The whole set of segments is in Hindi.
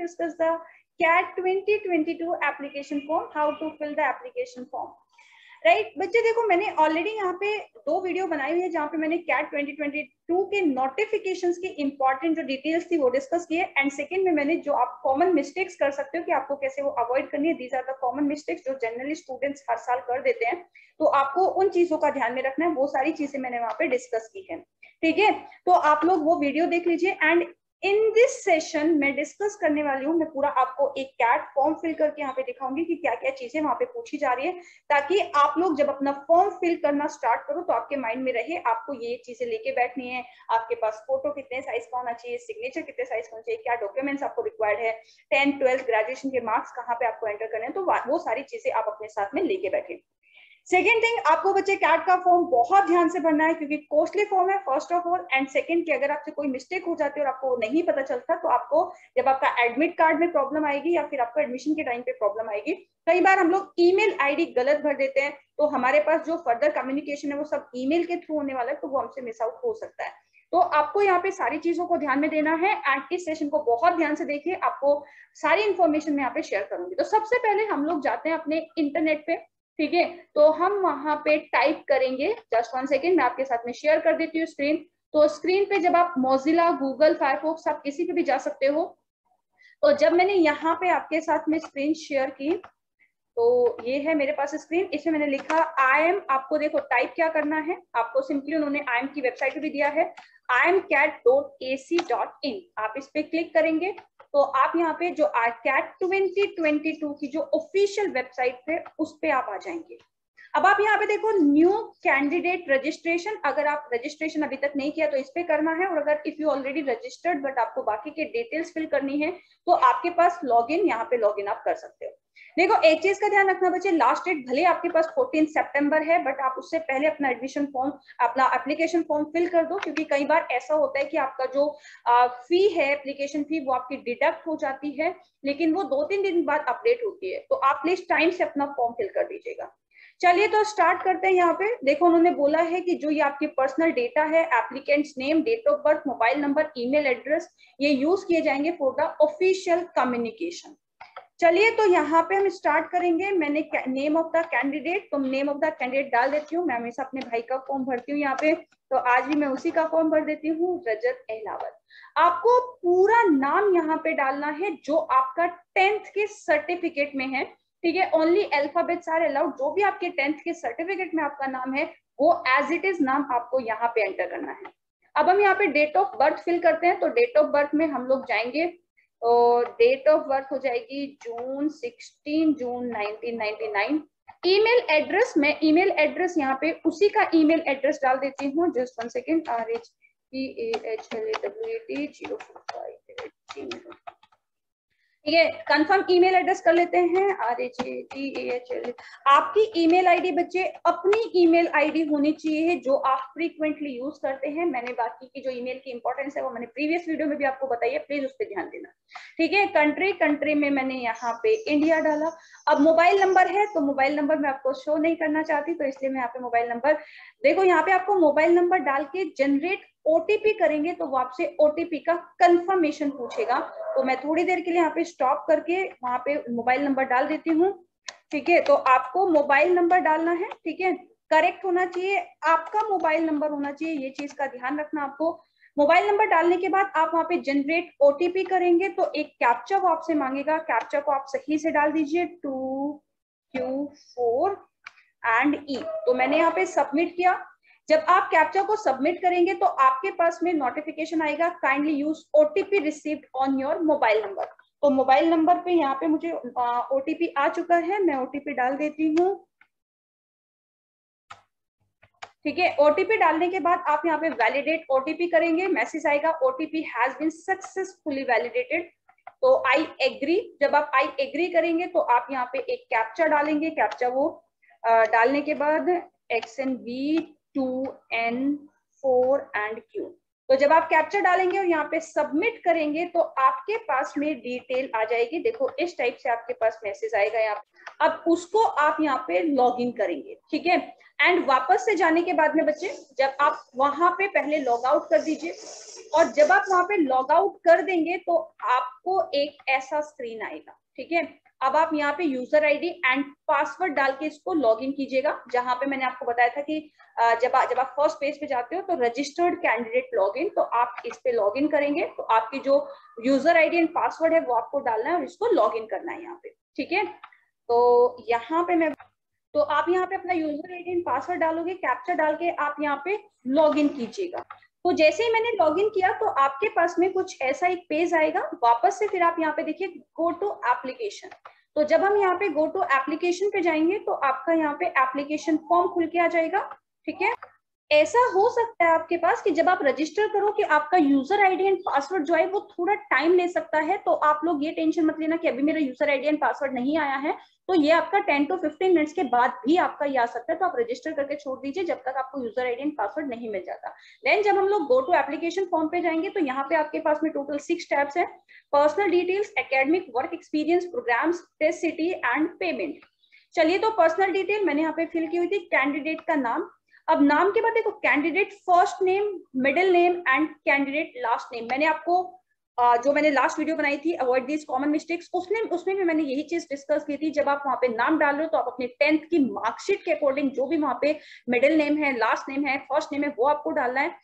discuss the CAT 2022 application form, how to fill the application form. Right बच्चे देखो मैंने ऑलरेडी यहाँ पे 2 वीडियो बनाई हुई है जहाँ पे मैंने कैट 2022 के नोटिफिकेशंस की इंपॉर्टेंट जो डिटेल्स थी वो डिस्कस की है, एंड सेकंड में मैंने जो आप कॉमन मिस्टेक्स कर सकते हो कि आपको कैसे वो अवॉइड करनी है, these are the common mistakes जो जनरली स्टूडेंट्स हर साल कर देते हैं, तो आपको उन चीजों का ध्यान में रखना है, वो सारी चीजें मैंने वहाँ पे डिस्कस की है। ठीक है, तो आप लोग वो वीडियो देख लीजिए। एंड इन दिस सेशन मैं डिस्कस करने वाली हूँ, मैं पूरा आपको एक कैट फॉर्म फिल करके यहाँ पे दिखाऊंगी कि क्या क्या चीजें वहाँ पे पूछी जा रही है, ताकि आप लोग जब अपना फॉर्म फिल करना स्टार्ट करो तो आपके माइंड में रहे आपको ये चीजें लेके बैठनी है, आपके पास फोटो कितने साइज का होना चाहिए, सिग्नेचर कितने साइज का होना चाहिए, क्या डॉक्यूमेंट्स आपको रिक्वायर्ड है, 10th 12th ग्रेजुएशन के मार्क्स कहाँ पे आपको एंटर करने हैं, तो वो सारी चीजें आप अपने साथ में लेके बैठे। सेकेंड थिंग, आपको बच्चे कैट का फॉर्म बहुत ध्यान से भरना है क्योंकि कॉस्टली फॉर्म है first of all, and second कि अगर आपसे कोई मिस्टेक हो जाती है और आपको नहीं पता चलता तो आपको जब आपका एडमिट कार्ड में प्रॉब्लम आएगी या फिर आपको एडमिशन के टाइम पे प्रॉब्लम आएगी। कई बार हम लोग ईमेल आईडी गलत भर देते हैं तो हमारे पास जो फर्दर कम्युनिकेशन है वो सब ईमेल के थ्रू होने वाला है, तो वो हमसे मिस आउट हो सकता है। तो आपको यहाँ पे सारी चीजों को ध्यान में देना है एंड इस सेशन को बहुत ध्यान से देखिए, आपको सारी इंफॉर्मेशन मैं यहाँ पे शेयर करूंगी। तो सबसे पहले हम लोग जाते हैं अपने इंटरनेट पे, ठीक है, तो हम वहां पे टाइप करेंगे, जस्ट 1 सेकेंड मैं आपके साथ में शेयर कर देती हूँ स्क्रीन। तो स्क्रीन पे जब आप मोजिला, गूगल, फायरफॉक्स, आप किसी पे भी जा सकते हो, तो जब मैंने यहाँ पे आपके साथ में स्क्रीन शेयर की तो ये है मेरे पास स्क्रीन, इसमें मैंने लिखा आई एम, आपको देखो टाइप क्या करना है, आपको सिंपली उन्होंने आई एम की वेबसाइट भी दिया है imcat.ac.in, आप इस पे क्लिक करेंगे तो आप यहाँ पे जो कैट 2022 की जो ऑफिशियल वेबसाइट है उस पे आप आ जाएंगे। अब आप यहाँ पे देखो न्यू कैंडिडेट रजिस्ट्रेशन, अगर आप रजिस्ट्रेशन अभी तक नहीं किया तो इस पे करना है, और अगर if you already registered but आपको बाकी के डिटेल्स फिल करनी है तो आपके पास लॉगिन, यहाँ पे लॉगिन आप कर सकते हो। देखो एक चीज का ध्यान रखना बच्चे, लास्ट डेट भले आपके पास 14 सितंबर है बट आप उससे पहले अपना एडमिशन फॉर्म, अपना एप्लीकेशन फॉर्म फिल कर दो, क्योंकि कई बार ऐसा होता है कि आपका जो फी है, एप्लीकेशन फी, वो आपकी डिडक्ट हो जाती है, लेकिन वो 2-3 दिन बाद अपडेट होती है, तो आप प्लीज टाइम से अपना फॉर्म फिल कर दीजिएगा। चलिए तो स्टार्ट करते हैं। यहाँ पे देखो उन्होंने बोला है कि जो ये आपकी पर्सनल डेटा है, applicants name, date of birth, mobile number, email address, ये यूज किए जाएंगे फॉर द ऑफिशियल कम्युनिकेशन। चलिए तो यहाँ पे हम स्टार्ट करेंगे। मैंने नेम ऑफ द कैंडिडेट, तो नेम ऑफ द कैंडिडेट डाल देती हूँ, मैं हमेशा अपने भाई का फॉर्म भरती हूँ यहाँ पे, तो आज भी मैं उसी का फॉर्म भर देती हूँ, रजत अहलावत। आपको पूरा नाम यहाँ पे डालना है जो आपका 10th के सर्टिफिकेट में है, ठीक है, ओनली अल्फाबेट्स आर अलाउड, जो भी आपके 10th के सर्टिफिकेट में आपका नाम है वो एज इट इज नाम आपको यहाँ पे एंटर करना है। अब हम यहाँ पे डेट ऑफ बर्थ फिल करते हैं, तो डेट ऑफ बर्थ में हम लोग जाएंगे और डेट ऑफ बर्थ हो जाएगी जून 16 जून 1999। ईमेल एड्रेस, मैं ईमेल एड्रेस यहाँ पे उसी का ईमेल एड्रेस डाल देती हूँ, जस्ट 1 सेकेंड, RHPAHLAWAT@gmail.com, ठीक है, कंफर्म ईमेल एड्रेस कर लेते हैं, RHATAHL। आपकी ईमेल आईडी बच्चे अपनी ईमेल आईडी होनी चाहिए जो आप फ्रीक्वेंटली यूज करते हैं। मैंने बाकी की जो ईमेल की इंपॉर्टेंस है वो मैंने प्रीवियस वीडियो में भी आपको बताई है, प्लीज उस पर ध्यान देना, ठीक है। कंट्री में मैंने यहाँ पे इंडिया डाला। अब मोबाइल नंबर है तो मोबाइल नंबर मैं आपको शो नहीं करना चाहती, तो इसलिए मैं यहाँ पे मोबाइल नंबर, देखो यहाँ पे आपको मोबाइल नंबर डाल के जनरेट ओटीपी करेंगे तो वो आपसे ओटीपी का कंफर्मेशन पूछेगा, तो मैं थोड़ी देर के लिए यहाँ पे स्टॉप करके वहां पे मोबाइल नंबर डाल देती हूँ, ठीक है। तो आपको मोबाइल नंबर डालना है, ठीक है, करेक्ट होना चाहिए, आपका मोबाइल नंबर होना चाहिए, ये चीज का ध्यान रखना आपको। मोबाइल नंबर डालने के बाद आप वहां पे जनरेट ओटीपी करेंगे तो एक कैप्चा वो आपसे मांगेगा, कैप्चा को आप सही से डाल दीजिए 2Q4 एंड E, तो मैंने यहाँ पे सबमिट किया। जब आप कैप्चा को सबमिट करेंगे तो आपके पास में नोटिफिकेशन आएगा, kindly use OTP received on your mobile number. तो मोबाइल नंबर पे यहाँ पे मुझे ओटीपी आ चुका है, मैं ओटीपी डाल देती हूँ, ठीक है। ओटीपी डालने के बाद आप यहाँ पे वैलिडेट ओटीपी करेंगे, मैसेज आएगा OTP has been successfully validated, तो आई एग्री। जब आप आई एग्री करेंगे तो आप यहाँ पे एक कैप्चा डालेंगे, कैप्चा वो डालने के बाद XNB2N4 and Q, तो जब आप कैप्चा डालेंगे और यहाँ पे सबमिट करेंगे तो आपके पास में डिटेल आ जाएगी। देखो इस टाइप से आपके पास मैसेज आएगा यहाँ पे। अब उसको आप यहाँ पे लॉग इन करेंगे, ठीक है। एंड वापस से जाने के बाद में बच्चे, जब आप वहां पे पहले लॉग आउट कर दीजिए, और जब आप वहां पे लॉग आउट कर देंगे तो आपको एक ऐसा स्क्रीन आएगा, ठीक है। अब आप यहाँ पे यूजर आईडी एंड पासवर्ड डाल के इसको लॉग इन कीजिएगा। जहां पे मैंने आपको बताया था कि जब आप फर्स्ट पेज पे जाते हो तो रजिस्टर्ड कैंडिडेट लॉगिन, तो आप इस पे लॉगिन करेंगे तो आपकी जो यूजर आईडी एंड पासवर्ड है वो आपको डालना है और इसको लॉगिन करना है यहाँ पे, ठीक है। तो यहाँ पे तो आप यहाँ पे अपना यूजर आईडी एंड पासवर्ड डालोगे, कैप्चा डाल के आप यहाँ पे लॉगिन कीजिएगा। तो जैसे ही मैंने लॉगिन किया तो आपके पास में कुछ ऐसा एक पेज आएगा। वापस से फिर आप यहाँ पे देखिए गो टू एप्लीकेशन। तो जब हम यहाँ पे गो टू एप्लीकेशन पे जाएंगे तो आपका यहाँ पे एप्लीकेशन फॉर्म खुल के आ जाएगा, ठीक है। ऐसा हो सकता है आपके पास कि जब आप रजिस्टर करो कि आपका यूजर आईडी एंड पासवर्ड जो है वो थोड़ा टाइम ले सकता है। तो आप लोग ये टेंशन मत लेना कि अभी मेरा यूजर आईडी एंड पासवर्ड नहीं आया है, तो ये आपका 10 to 15 मिनट्स के बाद भी आपका ये आ सकता है। तो आप रजिस्टर करके छोड़ दीजिए जब तक आपको यूजर आईडी एंड पासवर्ड नहीं मिल जाता। देन जब हम लोग गो टू एप्लीकेशन फॉर्म पे जाएंगे तो यहाँ पे आपके पास में टोटल 6 टैब्स है। Personal details, academic, work experience, programmes, test city and payment. चलिए, तो पर्सनल डिटेल मैंने यहाँ पे फिल की हुई थी, कैंडिडेट का नाम। अब नाम के बाद देखो candidate first name, middle name and candidate last name. मैंने आपको जो मैंने लास्ट वीडियो बनाई थी अवॉइड दिस कॉमन मिस्टेक्स, उसमें भी मैंने यही चीज डिस्कस की थी। जब आप वहां पे नाम डाल रहे हो तो आप अपने 10th की मार्कशीट के अकॉर्डिंग जो भी वहां पे मिडिल नेम है, लास्ट नेम है, फर्स्ट नेम है, वो आपको डालना है।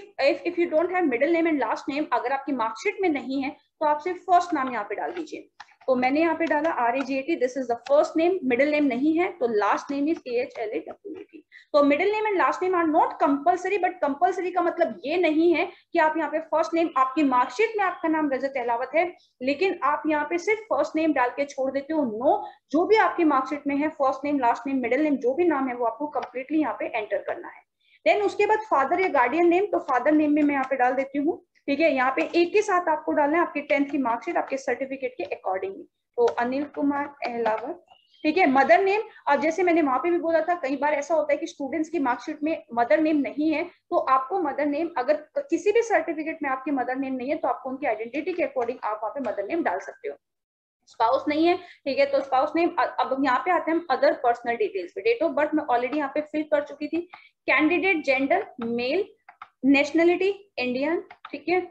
If you don't have middle name and last name, अगर आपकी मार्कशीट में नहीं है तो आप सिर्फ फर्स्ट नाम यहाँ पे डाल दीजिए। तो मैंने यहाँ पे डाला RAGAT, this is the first name. Middle name नहीं है तो लास्ट नेम इज AHLAWAT। तो middle name and last name are not compulsory, but compulsory का मतलब ये नहीं है कि आप यहाँ पे फर्स्ट नेम, आपकी मार्कशीट में आपका नाम रजत अहलावत है लेकिन आप यहाँ पे सिर्फ फर्स्ट नेम डाल के छोड़ देते हो। नो, जो भी आपकी मार्कशीट में है, first name, last name, middle name, जो भी नाम है वो आपको कंप्लीटली यहाँ पे एंटर करना है। देन उसके बाद फादर या गार्डियन नेम, तो फादर नेम में मैं यहाँ पे डाल देती हूँ, ठीक है। यहाँ पे एक के साथ आपको डालना है आपके 10th की मार्कशीट आपके सर्टिफिकेट के अकॉर्डिंगली। तो अनिल कुमार अहलावत, ठीक है। मदर नेम, अब जैसे मैंने वहां पे भी बोला था, कई बार ऐसा होता है कि स्टूडेंट्स की मार्कशीट में मदर नेम नहीं है, तो आपको मदर नेम, अगर किसी भी सर्टिफिकेट में आपकी मदर नेम नहीं है तो आपको उनकी आइडेंटिटी के अकॉर्डिंग आप वहां पे मदर नेम डाल सकते हो। स्पाउस नहीं है, ठीक है, तो स्पाउस नेम। अब यहाँ पे आते हैं हम अदर पर्सनल डिटेल्स पे। डेट ऑफ बर्थ मैं ऑलरेडी यहाँ पे फिल कर चुकी थी। Candidate gender male, nationality Indian, ठीक है,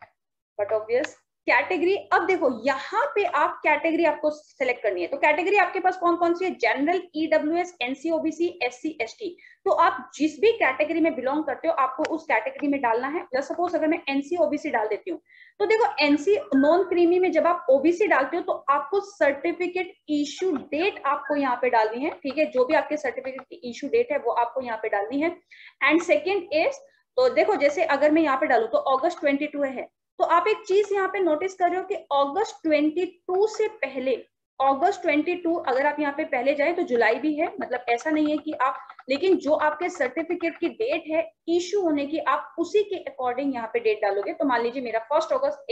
बट ऑब्वियस। कैटेगरी, अब देखो यहाँ पे आप कैटेगरी आपको सिलेक्ट करनी है। तो कैटेगरी आपके पास कौन कौन सी है? General, EWS, NC, OBC, SC, ST। तो आप जिस भी कैटेगरी में बिलोंग करते हो आपको उस कैटेगरी में डालना है। जैसे सपोज अगर मैं NC OBC डाल देती हूँ तो देखो NC नॉन क्रीमी में जब आप OBC डालते हो तो आपको सर्टिफिकेट इशू डेट आपको यहाँ पे डालनी है, ठीक है। जो भी आपके सर्टिफिकेट की इशू डेट है वो आपको यहाँ पे डालनी है। एंड सेकेंड इज, तो देखो जैसे अगर मैं यहाँ पे डालू तो अगस्त 22 है, तो आप एक चीज यहाँ पे नोटिस कर रहे हो कि अगस्त 22 से पहले, अगस्त 22 अगर आप यहाँ पे पहले जाए तो जुलाई भी है, मतलब ऐसा नहीं है कि आप, लेकिन जो आपके सर्टिफिकेट की डेट है इशू होने की आप उसी के अकॉर्डिंग यहाँ पे डेट डालोगे। तो मान लीजिए मेरा 1 अगस्त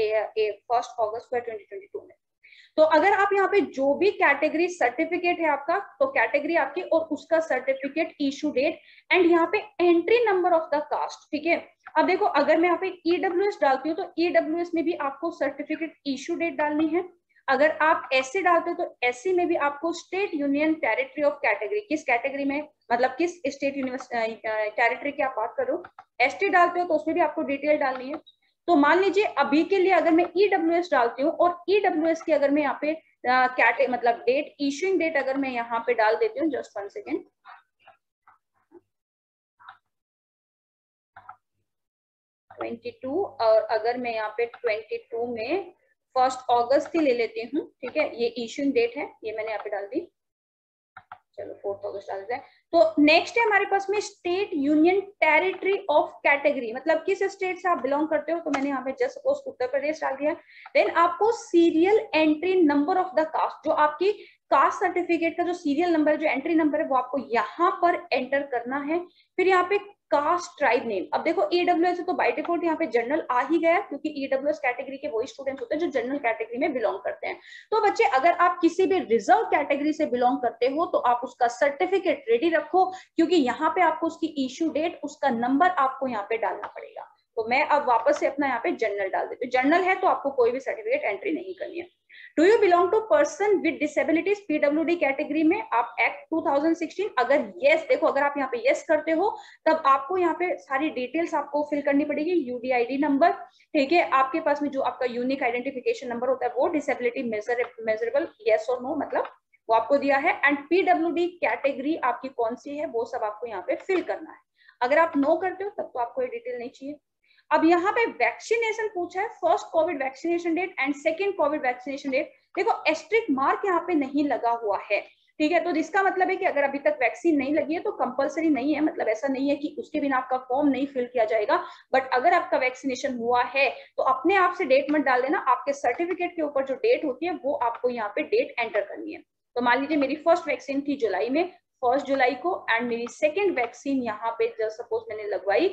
2022 में, तो अगर आप यहाँ पे जो भी कैटेगरी सर्टिफिकेट है आपका, तो कैटेगरी आपकी और उसका सर्टिफिकेट इशू डेट एंड यहाँ पे entry number of the caste, ठीक है। अब देखो अगर मैं यहाँ पे EWS डालती हूँ तो EWS में भी आपको सर्टिफिकेट इशू डेट डालनी है। अगर आप SC डालते हो तो SC में भी आपको state union territory of category, किस कैटेगरी में, मतलब किस स्टेट टेरिटरी की आप बात करो। ST डालते हो तो उसमें भी आपको डिटेल डालनी है। तो मान लीजिए अभी के लिए अगर मैं EWS डालती हूँ और EWS की अगर मैं यहाँ पे मतलब डेट, इशूइंग डेट अगर मैं यहाँ पे डाल देती हूँ, जस्ट 1 सेकेंड, 22, और अगर मैं यहाँ पे 22 में 1 अगस्त ही ले लेती हूँ, ठीक है, ये इशूइंग डेट है, ये मैंने यहाँ पे डाल दी। चलो 4 अगस्त डाल देते हैं। तो नेक्स्ट है हमारे पास में state union territory of category, मतलब किस स्टेट से आप बिलोंग करते हो। तो मैंने यहाँ पे जस्ट सपोज उत्तर प्रदेश डाल दिया। देन आपको serial entry number of the caste, जो आपकी कास्ट सर्टिफिकेट का जो सीरियल नंबर है, जो एंट्री नंबर है, वो आपको यहाँ पर एंटर करना है। फिर यहाँ पे कास्ट ट्राइब नेम, अब देखो EWS है तो बाय डिफॉल्ट यहाँ पे जनरल आ ही गया, क्योंकि EWS कैटेगरी के वही स्टूडेंट्स होते हैं जो जनरल कैटेगरी में बिलोंग करते हैं। तो बच्चे अगर आप किसी भी रिजर्व कैटेगरी से बिलोंग करते हो तो आप उसका सर्टिफिकेट रेडी रखो, क्योंकि यहाँ पे आपको उसकी इशू डेट, उसका नंबर आपको यहाँ पे डालना पड़ेगा। तो मैं अब वापस से अपना यहाँ पे जनरल डाल देती हूँ। जनरल है तो आपको कोई भी सर्टिफिकेट एंट्री नहीं करनी है। Do you belong to person with disabilities PWD category में? आप एक्ट 2016, अगर यस, देखो अगर आप यहाँ पे यस करते हो तब आपको यहाँ पे सारी डिटेल्स आपको फिल करनी पड़ेगी। यूडीआईडी नंबर, ठीक है, आपके पास में जो आपका यूनिक आइडेंटिफिकेशन नंबर होता है वो, डिसेबिलिटी मेजरेबल यस और नो मतलब वो आपको दिया है, एंड पीडब्ल्यूडी कैटेगरी आपकी कौन सी है वो सब आपको यहाँ पे फिल करना है। अगर आप नो करते हो तब तो आपको ये डिटेल नहीं चाहिए। अब यहाँ पे वैक्सीनेशन पूछा है, first Covid vaccination date and second Covid vaccination date. देखो एस्ट्रिक मार्क यहाँ पे नहीं लगा हुआ है, ठीक है, तो जिसका मतलब है कि अगर अभी तक वैक्सीन नहीं लगी है तो कंपलसरी नहीं है, मतलब ऐसा नहीं है कि उसके बिना आपका फॉर्म नहीं फिल किया जाएगा। बट अगर आपका वैक्सीनेशन हुआ है तो अपने आप से डेट मत डाल देना, आपके सर्टिफिकेट के ऊपर जो डेट होती है वो आपको यहाँ पे डेट एंटर करनी है। तो मान लीजिए मेरी फर्स्ट वैक्सीन थी जुलाई में, 1 जुलाई को, एंड मेरी सेकेंड वैक्सीन यहाँ पे जस्ट सपोज मैंने लगवाई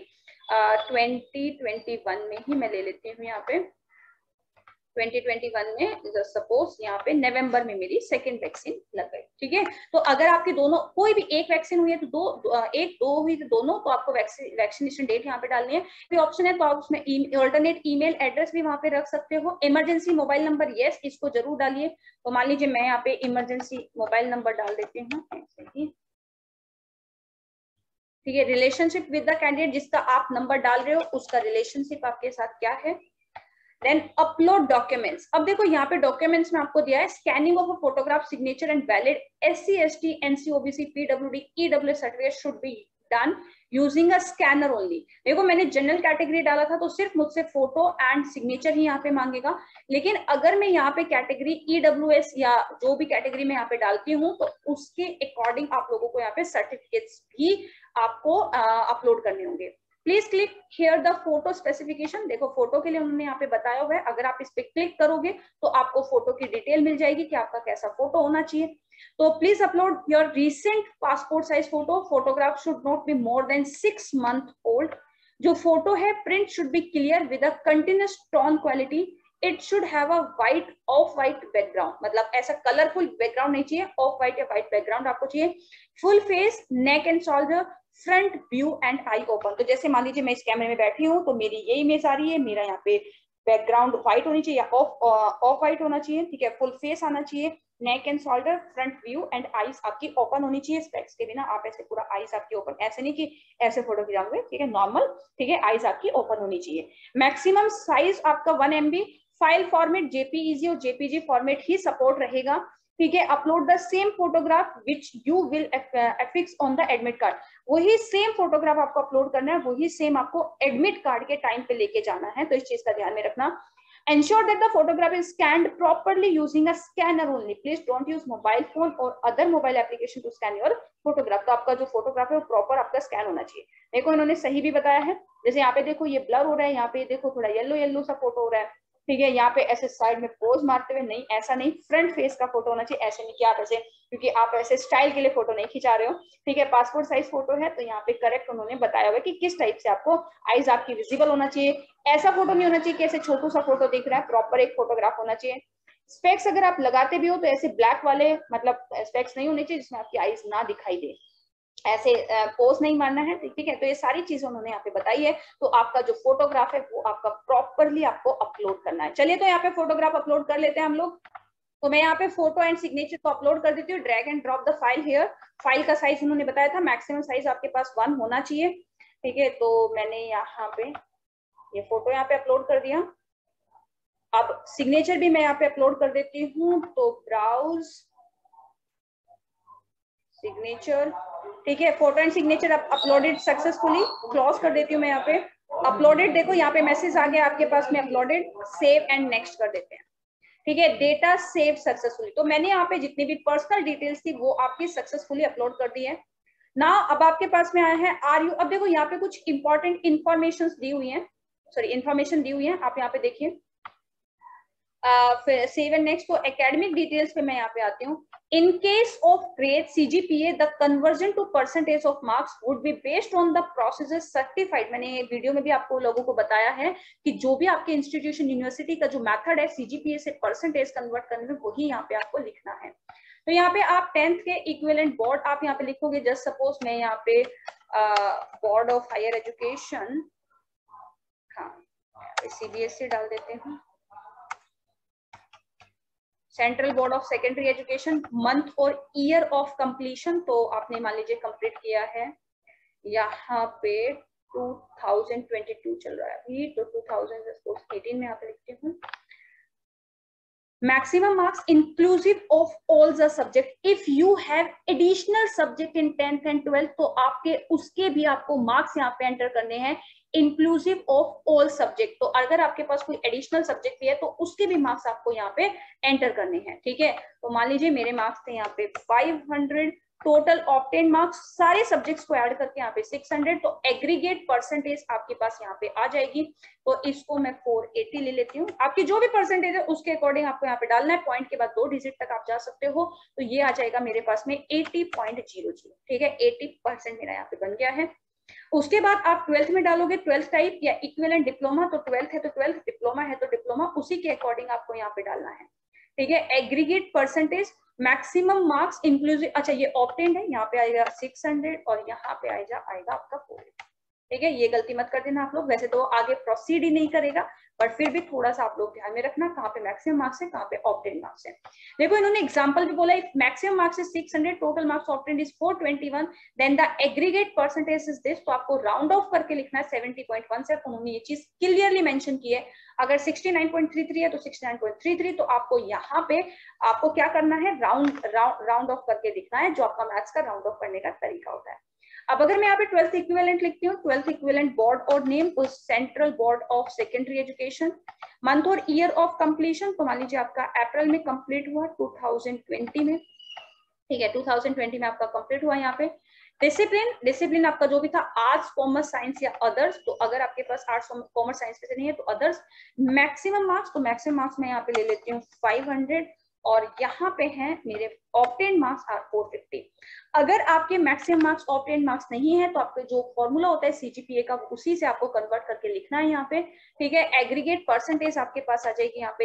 2021 में ही, मैं ले लेती हूँ यहाँ पे 2021 में जस्ट सपोज यहाँ पे नवंबर में मेरी सेकेंड वैक्सीन लग गई, ठीक है। तो अगर आपकी दोनों कोई भी एक वैक्सीन हुई है तो एक दो हुई तो दोनों, तो आपको वैक्सीनेशन डेट यहाँ पे डालनी है। फिर ऑप्शन है तो आप उसमें ऑल्टरनेट ईमेल एड्रेस भी वहाँ पे रख सकते हो। इमरजेंसी मोबाइल नंबर, यस, इसको जरूर डालिए। तो मान लीजिए मैं यहाँ पे इमरजेंसी मोबाइल नंबर डाल देती हूँ, ठीक है। रिलेशनशिप विद द कैंडिडेट, जिसका आप नंबर डाल रहे हो उसका रिलेशनशिप आपके साथ क्या है। Then upload documents. अब देखो यहाँ पे डॉक्यूमेंट्स में आपको दिया है scanning of a photograph, signature and valid SC ST NC OBC PWD EWS certificate should be done using a scanner only. देखो मैंने जनरल कैटेगरी डाला था तो सिर्फ मुझसे फोटो एंड सिग्नेचर ही यहाँ पे मांगेगा, लेकिन अगर मैं यहाँ पे कैटेगरी EWS या जो भी कैटेगरी में यहाँ पे डालती हूँ तो उसके अकॉर्डिंग आप लोगों को यहाँ पे सर्टिफिकेट्स भी आपको अपलोड करने होंगे। Please click here the photo specification. देखो फोटो के लिए उन्होंने यहाँ पे बताया हुआ है, अगर आप इस पे क्लिक करोगे तो आपको फोटो की डिटेल मिल जाएगी कि आपका कैसा फोटो होना चाहिए। तो please upload your recent passport size photo. Photograph should not be more than 6 month old. जो फोटो है print should be clear with a continuous tone quality. It should have a white off white background, मतलब ऐसा कलरफुल बैकग्राउंड नहीं चाहिए, ऑफ व्हाइट या व्हाइट बैकग्राउंड आपको चाहिए। Full face, neck and shoulder, front view and eye open. तो जैसे मान लीजिए मैं इस कैमरे में बैठी हूँ तो मेरी ये इमेज आ रही है, मेरा यहाँ पे बैकग्राउंड व्हाइट होनी चाहिए या ऑफ व्हाइट होना चाहिए, ठीक है। फुल फेस आना चाहिए, neck and shoulder, front view and eyes आपकी ओपन होनी चाहिए। स्पेक्स के बिना आप ऐसे पूरा आईज आपकी ओपन, ऐसे नहीं कि ऐसे फोटो खिंचाओगे, ठीक है, नॉर्मल, ठीक है, आईज आपकी ओपन होनी चाहिए। मैक्सिमम साइज आपका 1 MB। फाइल फॉर्मेट JPEG और JPG फॉर्मेट ही सपोर्ट रहेगा, ठीक है। Upload the same photograph which you will affix on the admit card. वही सेम फोटोग्राफ आपको अपलोड करना है, वही सेम आपको एडमिट कार्ड के टाइम पे लेके जाना है, तो इस चीज का ध्यान में रखना। Ensure that the photograph is scanned properly using a scanner only. Please don't use mobile phone or other mobile application to scan your photograph. तो आपका जो फोटोग्राफ है वो प्रॉपर आपका स्कैन होना चाहिए। देखो इन्होंने सही भी बताया है, जैसे यहाँ पे देखो ये ब्लर हो रहा है, यहाँ पे देखो थोड़ा येलो येलो सा फोटो हो रहा है, ठीक है। यहाँ पे ऐसे साइड में पोज मारते हुए नहीं, ऐसा नहीं, फ्रंट फेस का फोटो होना चाहिए, ऐसे नहीं कि आप ऐसे, क्योंकि आप ऐसे स्टाइल के लिए फोटो नहीं खिंचा रहे हो, ठीक है। पासपोर्ट साइज फोटो है तो यहाँ पे करेक्ट उन्होंने बताया हुआ है कि किस टाइप से आपको आईज आपकी विजिबल होना चाहिए। ऐसा फोटो नहीं होना चाहिए कि ऐसे छोटू सा फोटो दिख रहा है, प्रॉपर एक फोटोग्राफ होना चाहिए। स्पेक्स अगर आप लगाते भी हो तो ऐसे ब्लैक वाले, मतलब स्पेक्स नहीं होने चाहिए जिसमें आपकी आईज ना दिखाई दे, ऐसे पोज नहीं मारना है, ठीक है। तो ये सारी चीजें उन्होंने यहाँ पे बताई है। तो आपका जो फोटोग्राफ है वो आपका प्रॉपरली आपको अपलोड करना है। चलिए तो यहाँ पे फोटोग्राफ अपलोड कर लेते हैं हम लोग। तो मैं यहाँ पे फोटो एंड सिग्नेचर को अपलोड कर देती हूँ। Drag and drop the file here. File का साइज उन्होंने बताया था मैक्सिमम साइज आपके पास 1 होना चाहिए, ठीक है। तो मैंने यहाँ पे ये फोटो यहाँ पे अपलोड कर दिया। अब सिग्नेचर भी मैं यहाँ पे अपलोड कर देती हूँ। तो ब्राउज सिग्नेचर, ठीक है। Photo and signature uploaded successfully, close कर देती हूँ मैं यहाँ पे। अपलोडेड, देखो यहाँ पे मैसेज आ गया आपके पास में अपलोडेड। सेव एंड नेक्स्ट कर देते हैं, ठीक है। Data save successfully. तो मैंने यहाँ पे जितनी भी पर्सनल डिटेल्स थी वो आपकी सक्सेसफुली अपलोड कर दी है ना। अब आपके पास में आया है आर यू। अब देखो यहाँ पे कुछ इंपॉर्टेंट इंफॉर्मेशन दी हुई है, सॉरी इंफॉर्मेशन दी हुई है, आप यहाँ पे देखिए। Save and next. तो एकेडमिक डिटेल्स पे मैं यहाँ पे आती हूँ। In case of grade CGPA the conversion to percentage of marks would be based on the process certified. मैंने वीडियो में भी आपको लोगों को बताया है कि जो भी आपके इंस्टीट्यूशन यूनिवर्सिटी का जो मेथड है CGPA से परसेंटेज कन्वर्ट करने में, वही यहाँ पे आपको लिखना है। तो यहाँ पे आप 10th के इक्विवेलेंट बोर्ड आप यहाँ पे लिखोगे। जस्ट सपोज मैं यहाँ पे बोर्ड ऑफ हायर एजुकेशन हाँ CBSE डाल देते हैं, central board of secondary education, month और ईयर ऑफ कंप्लीशन तो आपने मान लीजिए कंप्लीट किया है यहाँ पे 2022 चल रहा है अभी, तो 2018 में यहाँ पे लिखती हूँ। Maximum marks inclusive of all the subject. If you have additional subject in 10th and 12th, तो आपके उसके भी आपको मार्क्स यहाँ पे एंटर करने हैं इंक्लूसिव ऑफ ऑल सब्जेक्ट। तो अगर आपके पास कोई एडिशनल सब्जेक्ट भी है तो उसके भी मार्क्स आपको यहाँ पे एंटर करने हैं, ठीक है। तो मान लीजिए मेरे मार्क्स थे यहाँ पे 500, टोटल ऑब्टेन मार्क्स सारे सब्जेक्ट्स को ऐड करके यहाँ पे 600, तो एग्रीगेट परसेंटेज आपके पास यहाँ पे आ जाएगी। तो इसको मैं 480 ले लेती हूँ। आपकी जो भी परसेंटेज है उसके अकॉर्डिंग आपको यहाँ पे डालना है, पॉइंट के बाद 2 डिजिट तक आप जा सकते हो। तो ये आ जाएगा मेरे पास में 80.00, ठीक है, 80% मेरा यहाँ पे बन गया है। उसके बाद आप 12th में डालोगे 12th टाइप या इक्विवेलेंट डिप्लोमा, तो 12th है तो 12th, डिप्लोमा है तो डिप्लोमा, उसी के अकॉर्डिंग आपको यहाँ पे डालना है, ठीक है। Aggregate percentage, maximum marks inclusive, अच्छा ये ऑब्टेन्ड है, यहाँ पे आएगा 600 और यहाँ पे आएगा आपका 480, ठीक है। ये गलती मत कर देना आप लोग, वैसे तो आगे प्रोसीड ही नहीं करेगा, बट फिर भी थोड़ा सा आप लोग ध्यान में रखना कहाँ पे मैक्सिमम मार्क्स है, कहाँ पे ऑब्टेन्ड मार्क्स है। देखो इन्होंने एग्जांपल भी बोला, if maximum marks is 600, total marks obtained is 421, then the aggregate percentage is this. तो आपको राउंड ऑफ करके लिखना है 70.17। उन्होंने ये चीज क्लियरली मेंशन की है। अगर 69.33 है तो 69.33, तो आपको यहाँ पे आपको क्या करना है, राउंड ऑफ करके लिखना है, जो आपका मैथ्स का राउंड ऑफ करने का तरीका होता है। अब अगर मैं यहाँ पे 12th इक्विवेलेंट लिखती हूँ, 12th इक्विवेलेंट बोर्ड और नेम, तो central board of secondary education, month और ईयर ऑफ कंप्लीशन, तो मान लीजिए आपका अप्रैल में कंप्लीट हुआ 2020 में, ठीक है, 2020 में आपका कंप्लीट हुआ यहाँ पे। डिसिप्लिन आपका जो भी था, आर्ट्स कॉमर्स साइंस या अदर्स, तो अगर आपके पास आर्ट्स कॉमर्स साइंस में से नहीं है तो अदर्स। मैक्सिमम मार्क्स, तो मैक्सिमम मार्क्स मैं यहाँ पे ले लेती हूँ 500 और यहाँ पे हैं मेरे ऑब्टेन मार्क्स आर 450। अगर आपके मैक्सिमम मार्क्स ऑब्टेन मार्क्स नहीं है तो आपके जो फॉर्मूला होता है CGPA का, उसी से आपको कन्वर्ट करके लिखना है यहाँ पे, ठीक है। एग्रीगेट परसेंटेज आपके पास आ जाएगी यहाँ पे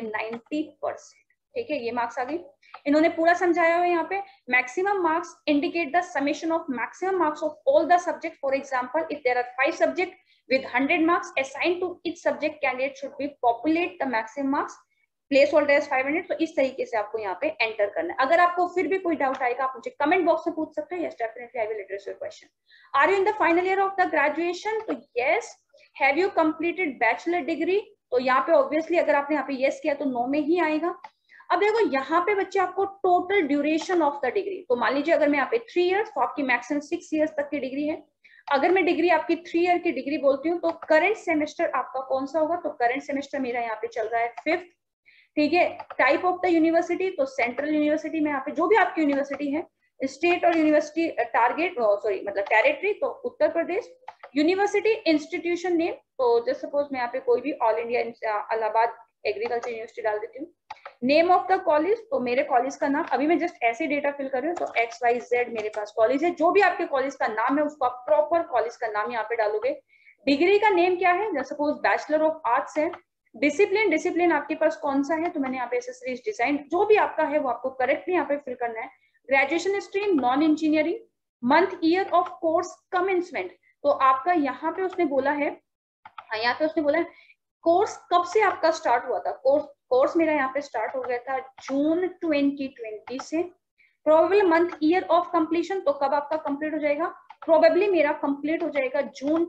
90%, ठीक है, ये मार्क्स आ गई। इन्होंने पूरा समझाया हुआ है यहाँ पे। Maximum marks indicate the summation of maximum marks of all the subject. For example, if there are 5 subject with 100 marks assigned to each subject, candidate should be populate the maximum marks, placeholder is 500। तो इस तरीके से आपको यहाँ पे एंटर करना है। अगर आपको फिर भी कोई डाउट आएगा आप मुझे कमेंट बॉक्स में पूछ सकते हैं। Yes, definitely I will address your question. Are you in the final year of the graduation? तो yes. Have you completed bachelor degree? तो यहाँ पे ऑब्वियसली अगर आपने यहाँ पे यस किया तो नो में ही आएगा। अब देखो यहाँ पे बच्चे आपको total duration of the degree, तो मान लीजिए अगर मैं यहाँ पे 3 इयर्स, तो आपकी मैक्सिमम 6 इयर्स तक की डिग्री है। अगर मैं डिग्री आपकी 3 ईयर की डिग्री बोलती हूँ तो करंट सेमेस्टर आपका कौन सा होगा? तो करंट सेमेस्टर मेरा यहाँ पे चल रहा है 5th, ठीक है। टाइप ऑफ द यूनिवर्सिटी, तो सेंट्रल यूनिवर्सिटी में यहाँ पे जो भी आपकी यूनिवर्सिटी है, स्टेट और यूनिवर्सिटी टारगेट मतलब टेरिटरी, तो Uttar Pradesh. University institution name, तो जस्ट सपोज मैं यहाँ पे कोई भी all India Allahabad agriculture university डाल देती हूँ। नेम ऑफ द कॉलेज, तो मेरे कॉलेज का नाम, अभी मैं जस्ट ऐसे डेटा फिल कर रही हूँ, तो XYZ मेरे पास कॉलेज है। जो भी आपके कॉलेज का नाम है उसको आप प्रॉपर कॉलेज का नाम यहाँ पे डालोगे। डिग्री का नेम क्या है? Just suppose bachelor of arts है। डिसिप्लिन आपके पास कौन सा है? तो मैंने यहाँ पे एक्सेसरीज डिजाइन, जो भी आपका है वो आपको करेक्टली यहाँ पे फिल करना है। Graduation stream non engineering. Month year of course commencement, तो आपका यहाँ पे उसने बोला है, यहाँ पे उसने बोला है कोर्स कब से आपका स्टार्ट हुआ था। कोर्स मेरा यहाँ पे स्टार्ट हो गया था जून 2020 से। Probable month year of completion, तो कब आपका कंप्लीट हो जाएगा? प्रोबेबली मेरा कंप्लीट हो जाएगा जून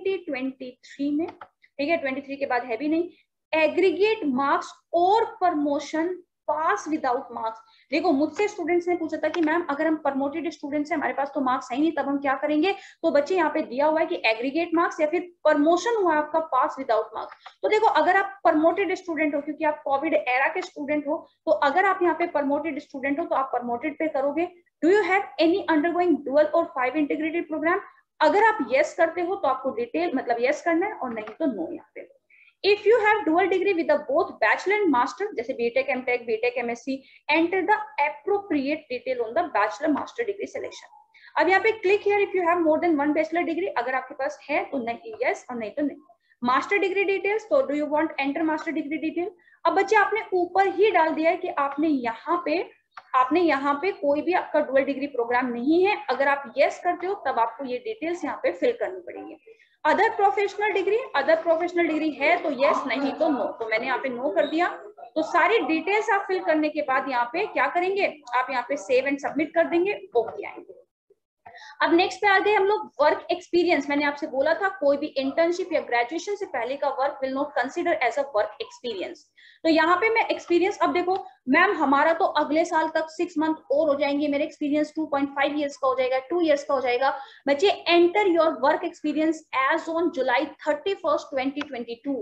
2023 में, ठीक है, 23 के बाद है भी नहीं। एग्रीगेट मार्क्स और प्रमोशन पास विदाउट मार्क्स। देखो मुझसे स्टूडेंट्स ने पूछा था कि मैम अगर हम प्रमोटेड स्टूडेंट्स हैं, हमारे पास तो मार्क्स है नहीं, तब हम क्या करेंगे? तो बच्चे यहाँ पे दिया हुआ है कि एग्रीगेट मार्क्स या फिर प्रमोशन हुआ आपका पास विदाउट मार्क्स। तो देखो अगर आप प्रमोटेड स्टूडेंट हो, क्योंकि आप कोविड एरा के स्टूडेंट हो, तो अगर आप यहाँ पे प्रमोटेड स्टूडेंट हो तो आप प्रमोटेड पे करोगे। Do you have any undergoing dual और 5 इंटीग्रेटेड प्रोग्राम? अगर आप यस करते हो तो आपको डिटेल मतलब यस करना है, और नहीं तो नो यहाँ पे। If you have dual degree with the both bachelor and master, जैसे BTech, MTech, BTech, MSc, enter the appropriate detail on the bachelor master degree selection. अब यहाँ पे click here if you have more than one bachelor degree, अगर आपके पास है तो नहीं yes और नहीं तो नहीं। मास्टर डिग्री डिटेल्स, तो do you want enter master degree detail? अब बच्चे आपने ऊपर ही डाल दिया है कि आपने यहाँ पे आपने यहाँ पे कोई भी आपका डुअल डिग्री प्रोग्राम नहीं है, अगर आप यस करते हो तब आपको ये डिटेल्स यहाँ पे फिल करनी पड़ेगी। अदर प्रोफेशनल डिग्री है तो यस, नहीं तो नो। तो मैंने यहाँ पे नो कर दिया। तो सारी डिटेल्स आप फिल करने के बाद यहाँ पे क्या करेंगे, आप यहाँ पे सेव एंड सबमिट कर देंगे, ओके आएंगे। अब नेक्स्ट पे आ गए हम लोग वर्क एक्सपीरियंस। मैंने आपसे बोला था कोई भी इंटर्नशिप या ग्रेजुएशन से पहले का work will not consider as a work experience. तो यहाँ पे मैं एक्सपीरियंस, अब देखो मैम हमारा तो अगले साल तक 6 मंथ और हो जाएंगे, मेरे एक्सपीरियंस 2.5 ईयर्स का हो जाएगा, 2 ईयर्स का हो जाएगा। बच्चे enter your work experience as on July 31st 2022।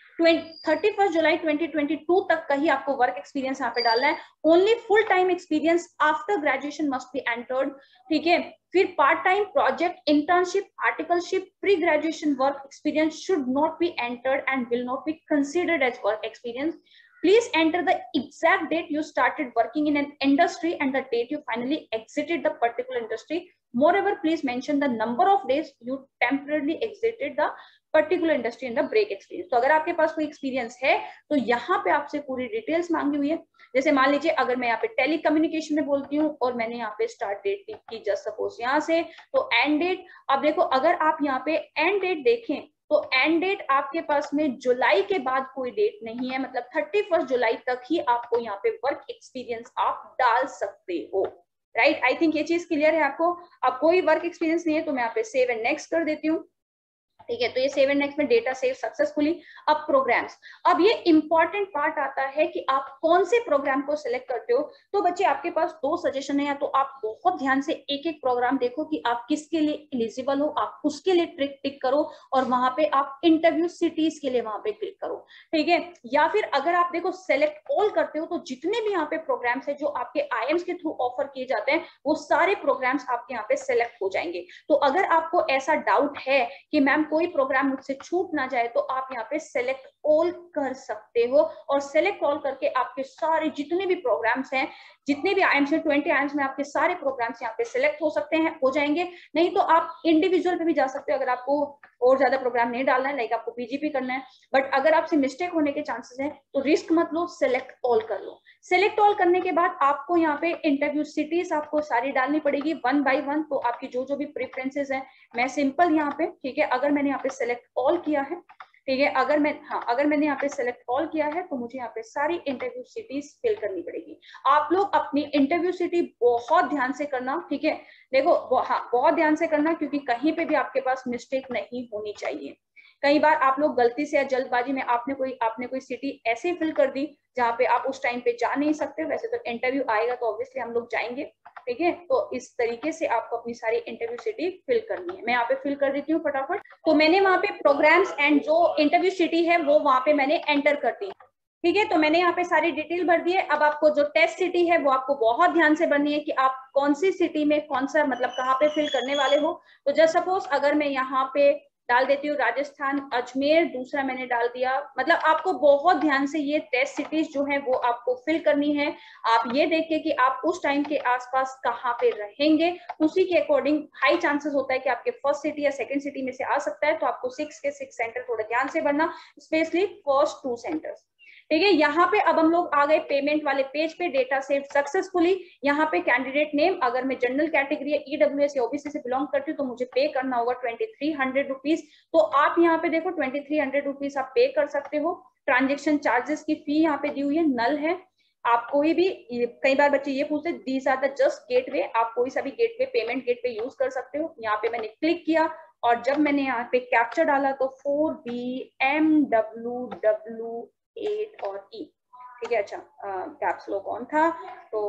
31 जुलाई 2022 तक का ही आपको वर्क एक्सपीरियंस यहाँ पे डालना है। Only full time experience after graduation must be entered, ठीक है। फिर part time, project, internship, articleship, pre graduation work experience should not be entered and will not be considered as work experience. Please enter the exact date you started working in an industry and the date you finally exited the particular industry. Moreover, please mention the number of days you temporarily exited the particular industry in the break experience. तो अगर आपके पास कोई एक्सपीरियंस है तो यहाँ पे आपसे पूरी डिटेल्स मांगी हुई है। जैसे मान लीजिए अगर मैं यहाँ पे टेली कम्युनिकेशन में बोलती हूँ और मैंने यहाँ पे स्टार्ट डेट की जस्ट सपोज यहाँ से, तो एंड डेट, अब देखो अगर आप यहाँ पे एंड डेट देखें तो एंड डेट आपके पास में जुलाई के बाद कोई डेट नहीं है, मतलब 31 जुलाई तक ही आपको यहाँ पे वर्क एक्सपीरियंस आप डाल सकते हो, राइट। आई थिंक ये चीज क्लियर है आपको। अब कोई वर्क एक्सपीरियंस नहीं है तो मैं यहाँ पे सेव एंड नेक्स्ट कर देती हूँ, ठीक है। तो ये सेव एंड नेक्स्ट में डेटा सेव सक्सेसफुली। अब प्रोग्राम्स, अब ये इंपॉर्टेंट पार्ट आता है कि आप कौन से प्रोग्राम को सिलेक्ट करते हो। तो बच्चे आपके पास दो सजेशन है, या तो आप बहुत ध्यान से एक एक प्रोग्राम देखो कि आप किसके लिए एलिजिबल हो, आप उसके लिए टिक करो और वहां पे आप इंटरव्यू सिटीज के लिए वहां पे क्लिक करो, ठीक है। या फिर अगर आप देखो सेलेक्ट ऑल करते हो तो जितने भी यहाँ पे प्रोग्राम्स है जो आपके आईएम्स के थ्रू ऑफर किए जाते हैं वो सारे प्रोग्राम्स आपके यहाँ पे सेलेक्ट हो जाएंगे। तो अगर आपको ऐसा डाउट है कि मैम कोई प्रोग्राम मुझसे छूट ना जाए तो आप यहाँ पे सेलेक्ट ऑल कर सकते हो और सेलेक्ट ऑल करके आपके सारे जितने भी प्रोग्राम्स हैं, जितने भी आईएम्स हैं 20 आईएम्स में आपके सारे प्रोग्राम्स यहाँ पे सिलेक्ट हो सकते हैं, हो जाएंगे। नहीं तो आप इंडिविजुअल पे भी जा सकते हो अगर आपको और ज्यादा प्रोग्राम नहीं डालना है, लाइक आपको पीजीपी करना है। बट अगर आपसे मिस्टेक होने के चांसेस हैं तो रिस्क मत लो, सेलेक्ट ऑल कर लो। सेलेक्ट ऑल करने के बाद आपको यहाँ पे इंटरव्यू सिटीज आपको सारी डालनी पड़ेगी 1 by 1। तो आपकी जो भी प्रेफरेंसेस हैं, मैं सिंपल यहाँ पे, ठीक है, अगर मैंने यहाँ पे सेलेक्ट ऑल किया है, ठीक है, अगर मैंने यहाँ पे सेलेक्ट ऑल किया है तो मुझे यहाँ पे सारी इंटरव्यू सिटीज फिल करनी पड़ेगी। आप लोग अपनी इंटरव्यू सिटी बहुत ध्यान से करना, ठीक है। देखो बहुत ध्यान से करना, क्योंकि कहीं पे भी आपके पास मिस्टेक नहीं होनी चाहिए। कई बार आप लोग गलती से या जल्दबाजी में आपने कोई सिटी ऐसे फिल कर दी जहाँ पे आप उस टाइम पे जा नहीं सकते। वैसे तो इंटरव्यू आएगा तो ऑब्वियसली हम लोग जाएंगे, ठीक है। तो इस तरीके से आपको अपनी सारी इंटरव्यू सिटी फिल करनी है। मैं यहाँ पे फिल कर देती हूँ फटाफट। तो मैंने वहाँ पे प्रोग्राम्स एंड जो इंटरव्यू सिटी है वो वहाँ पे मैंने एंटर कर दी, ठीक है। तो मैंने यहाँ पे सारी डिटेल भर दी है। अब आपको जो टेस्ट सिटी है वो आपको बहुत ध्यान से भरनी है कि आप कौन सी सिटी में कौन सा, मतलब कहाँ पे फिल करने वाले हो। तो जस्ट सपोज अगर मैं यहाँ पे डाल देती हूँ राजस्थान अजमेर, दूसरा मैंने डाल दिया, मतलब आपको बहुत ध्यान से ये टेस्ट सिटीज जो है वो आपको फिल करनी है। आप ये देखिए कि आप उस टाइम के आसपास कहाँ पे रहेंगे, उसी के अकॉर्डिंग हाई चांसेस होता है कि आपके फर्स्ट सिटी या सेकंड सिटी में से आ सकता है। तो आपको 6 के 6 सेंटर थोड़ा ध्यान से भरना, स्पेशली फर्स्ट 2 सेंटर्स, ठीक है। यहाँ पे अब हम लोग आ गए पेमेंट वाले पेज पे, डेटा सेव सक्सेसफुली। यहाँ पे कैंडिडेट नेम, अगर मैं जनरल कैटेगरी या ईडब्ल्यूएस या ओबीसी से बिलोंग करती हूँ तो मुझे पे करना होगा 2300 रुपीज। तो आप यहाँ पे देखो 2300 रुपीज आप पे कर सकते हो। ट्रांजेक्शन चार्जेस की फी यहाँ पे दी हुई है, नल है। आप कोई भी, कई बार बच्चे ये पूछते हैं these are the just gateway, आप कोई सा भी गेटवे, पेमेंट गेटवे यूज कर सकते हो। यहाँ पे मैंने क्लिक किया और जब मैंने यहाँ पे कैप्चर डाला तो 4BMWW8 और E, ठीक है। अच्छा कैप्स लॉक ऑन था, तो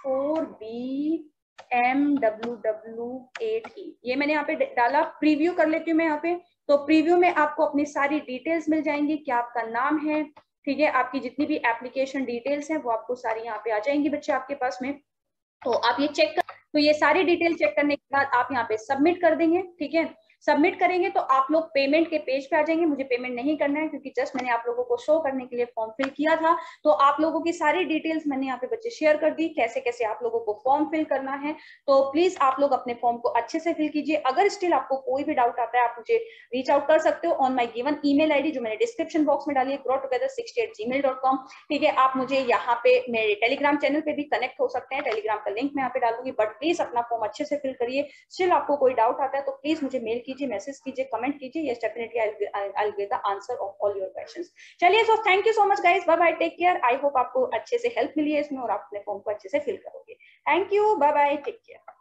4BMWW8E ये मैंने यहाँ पे डाला। प्रीव्यू कर लेती हूँ मैं यहाँ पे। तो प्रीव्यू में आपको अपनी सारी डिटेल्स मिल जाएंगी, क्या आपका नाम है, ठीक है, आपकी जितनी भी एप्लीकेशन डिटेल्स हैं वो आपको सारी यहाँ पे आ जाएंगी बच्चे आपके पास में। तो आप ये चेक कर, तो ये सारी डिटेल चेक करने के बाद आप यहाँ पे सबमिट कर देंगे, ठीक है। सबमिट करेंगे तो आप लोग पेमेंट के पेज पे आ जाएंगे। मुझे पेमेंट नहीं करना है क्योंकि जस्ट मैंने आप लोगों को शो करने के लिए फॉर्म फिल किया था। तो आप लोगों की सारी डिटेल्स मैंने यहाँ पे बच्चे शेयर कर दी, कैसे कैसे आप लोगों को फॉर्म फिल करना है। तो प्लीज आप लोग अपने फॉर्म को अच्छे से फिल कीजिए। अगर स्टिल आपको कोई भी डाउट आता है आप मुझे रीच आउट कर सकते हो on my given email ID जो मैंने डिस्क्रिप्शन बॉक्स में डाली है, growtogether68@gmail.com। ठीक है, आप मुझे यहाँ पे मेरे टेलीग्राम चैनल पे भी कनेक्ट हो सकते हैं, टेलीग्राम का लिंक मैं यहाँ पे डाल दूंगी। बट प्लीज अपना फॉर्म अच्छे से फिल करिए। स्टिल आपको कोई डाउट आता है तो प्लीज मुझे मेल कीजिए, मैसेज कीजिए, कमेंट कीजिए। Yes definitely I will give the answer of all your questions. चलिए, so thank you so much guys, bye bye, take care. I hope आपको अच्छे से हेल्प मिली है इसमें और आप अपने फॉर्म को अच्छे से फिल करोगे। Thank you, bye bye, take care.